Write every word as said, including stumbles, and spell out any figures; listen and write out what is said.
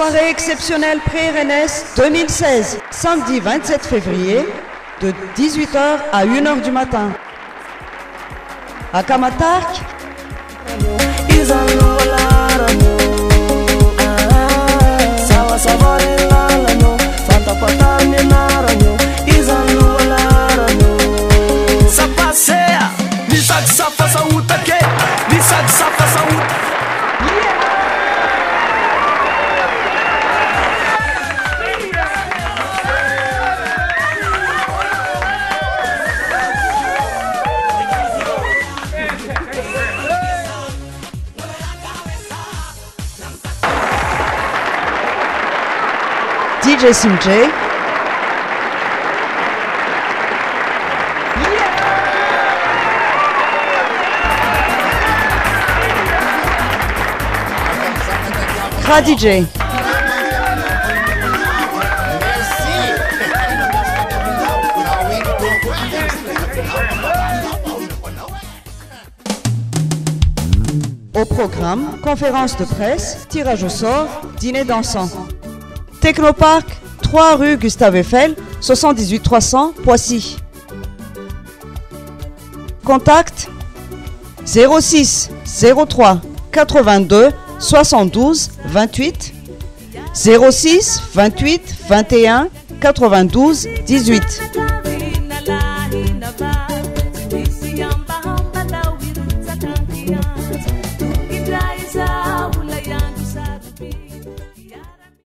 Soirée exceptionnelle Pré-Rennes deux mille seize, samedi vingt-sept février, de dix-huit heures à une heure du matin. À Kamatark, D J Simjay, Kra D J, au programme, conférence de presse, tirage au sort, dîner dansant. Technopark, trois rue Gustave Eiffel, soixante-dix-huit trois cents, Poissy. Contact zéro six zéro trois quatre-vingt-deux soixante-douze vingt-huit, zéro six vingt-huit vingt et un quatre-vingt-douze dix-huit.